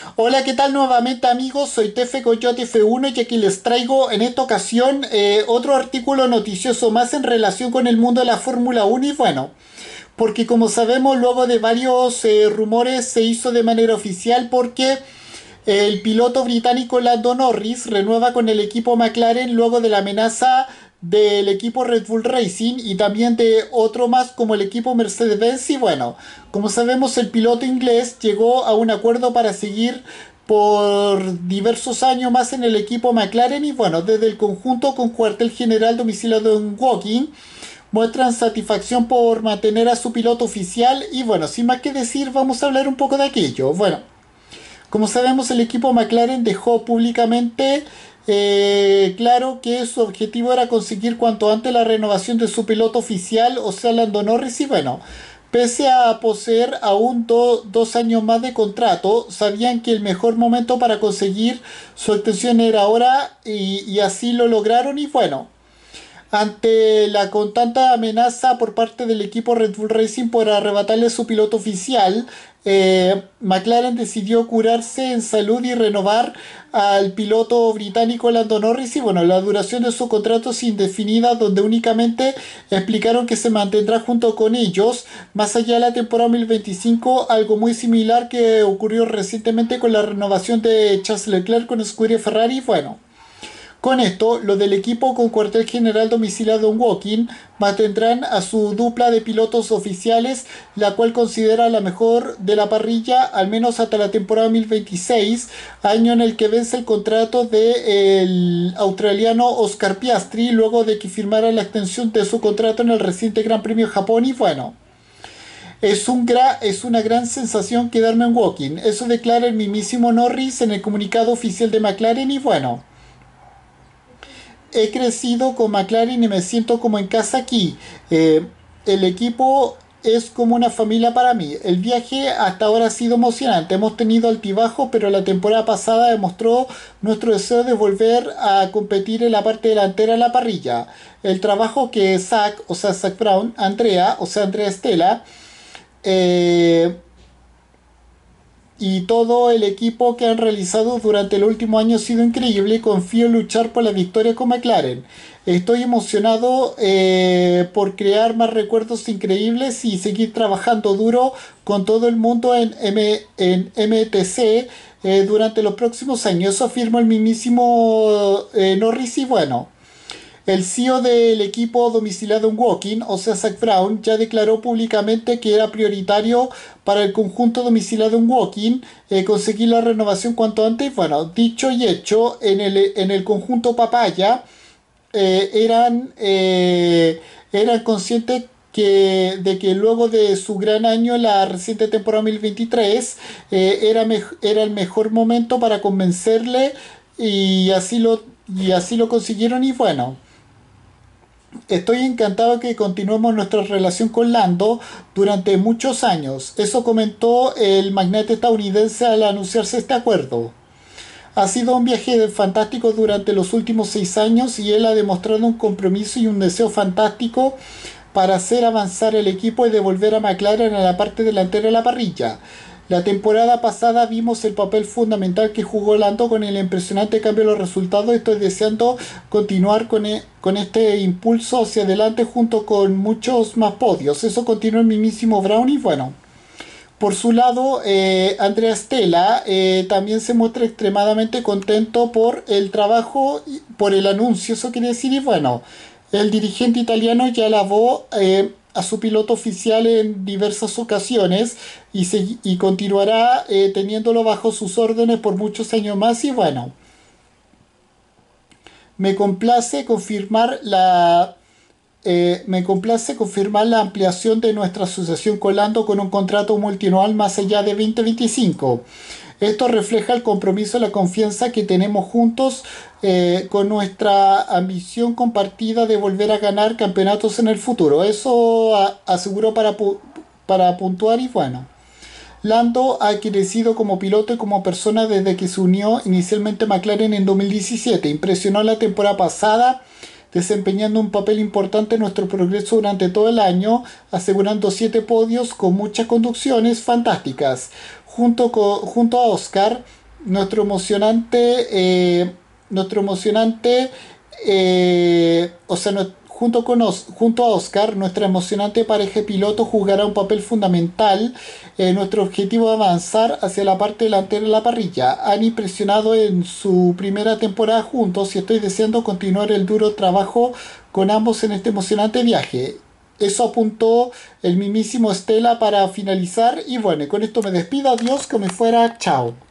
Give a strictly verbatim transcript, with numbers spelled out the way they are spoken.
Hola, ¿qué tal nuevamente amigos? Soy Tefe Coyote F uno y aquí les traigo en esta ocasión eh, otro artículo noticioso más en relación con el mundo de la Fórmula uno y bueno, porque como sabemos luego de varios eh, rumores se hizo de manera oficial porque el piloto británico Lando Norris renueva con el equipo McLaren luego de la amenaza del equipo Red Bull Racing y también de otro más como el equipo Mercedes-Benz y bueno, como sabemos el piloto inglés llegó a un acuerdo para seguir por diversos años más en el equipo McLaren y bueno, desde el conjunto con cuartel general domiciliado en Woking muestran satisfacción por mantener a su piloto oficial y bueno, sin más que decir vamos a hablar un poco de aquello. Bueno, como sabemos, el equipo McLaren dejó públicamente eh, claro que su objetivo era conseguir cuanto antes la renovación de su piloto oficial, o sea, Lando Norris, y bueno, pese a poseer aún do- dos años más de contrato, sabían que el mejor momento para conseguir su extensión era ahora y, y así lo lograron y bueno. Ante la constante amenaza por parte del equipo Red Bull Racing por arrebatarle su piloto oficial, eh, McLaren decidió curarse en salud y renovar al piloto británico Lando Norris y bueno, la duración de su contrato es indefinida donde únicamente explicaron que se mantendrá junto con ellos más allá de la temporada dos mil veinticinco, algo muy similar que ocurrió recientemente con la renovación de Charles Leclerc con Scuderia Ferrari. Bueno, con esto, los del equipo con cuartel general domiciliado en Woking mantendrán a su dupla de pilotos oficiales, la cual considera la mejor de la parrilla, al menos hasta la temporada dos mil veintiséis, año en el que vence el contrato del australiano Oscar Piastri, luego de que firmara la extensión de su contrato en el reciente Gran Premio de Japón. Y bueno, es, un gra es una gran sensación quedarme en Woking. Eso declara el mismísimo Norris en el comunicado oficial de McLaren. Y bueno, he crecido con McLaren y me siento como en casa aquí. Eh, el equipo es como una familia para mí. El viaje hasta ahora ha sido emocionante. Hemos tenido altibajos, pero la temporada pasada demostró nuestro deseo de volver a competir en la parte delantera de la parrilla. El trabajo que Zach, o sea, Zach Brown, Andrea, o sea, Andrea Estela, eh, y todo el equipo que han realizado durante el último año ha sido increíble y confío en luchar por la victoria con McLaren. Estoy emocionado eh, por crear más recuerdos increíbles y seguir trabajando duro con todo el mundo en, M en M T C eh, durante los próximos años. Eso afirma el mismísimo eh, Norris y bueno. El C E O del equipo domiciliado en Woking, o sea, Zach Brown, ya declaró públicamente que era prioritario para el conjunto domiciliado en Woking eh, conseguir la renovación cuanto antes. Bueno, dicho y hecho, en el, en el conjunto Papaya eh, eran, eh, eran conscientes que, de que luego de su gran año en la reciente temporada dos mil veintitrés eh, era, era el mejor momento para convencerle y así lo, y así lo consiguieron y bueno. Estoy encantado que continuemos nuestra relación con Lando durante muchos años. Eso comentó el magnate estadounidense al anunciarse este acuerdo. Ha sido un viaje fantástico durante los últimos seis años y él ha demostrado un compromiso y un deseo fantástico para hacer avanzar el equipo y devolver a McLaren a la parte delantera de la parrilla. La temporada pasada vimos el papel fundamental que jugó Lando con el impresionante cambio de los resultados. Estoy deseando continuar con, e con este impulso hacia adelante junto con muchos más podios. Eso continúa el mismísimo Brown y bueno. Por su lado, eh, Andrea Stella eh, también se muestra extremadamente contento por el trabajo, por el anuncio, eso quiere decir, y bueno, el dirigente italiano ya alabó eh, a su piloto oficial en diversas ocasiones y, se, y continuará eh, teniéndolo bajo sus órdenes por muchos años más y bueno, me complace confirmar la eh, me complace confirmar la ampliación de nuestra asociación con Lando con un contrato multianual más allá de dos mil veinticinco. Esto refleja el compromiso y la confianza que tenemos juntos eh, con nuestra ambición compartida de volver a ganar campeonatos en el futuro. Eso a, aseguró para, para puntuar y bueno. Lando ha crecido como piloto y como persona desde que se unió inicialmente a McLaren en dos mil diecisiete. Impresionó la temporada pasada desempeñando un papel importante en nuestro progreso durante todo el año, asegurando siete podios con muchas conducciones fantásticas. Junto, con, junto a Oscar, nuestro emocionante, eh, nuestro emocionante, eh, o sea, no- junto con Os- junto a Oscar, nuestra emocionante pareja de piloto jugará un papel fundamental en nuestro objetivo de avanzar hacia la parte delantera de la parrilla. Han impresionado en su primera temporada juntos y estoy deseando continuar el duro trabajo con ambos en este emocionante viaje. Eso apuntó el mismísimo Stella para finalizar. Y bueno, con esto me despido. Adiós, que me fuera. Chao.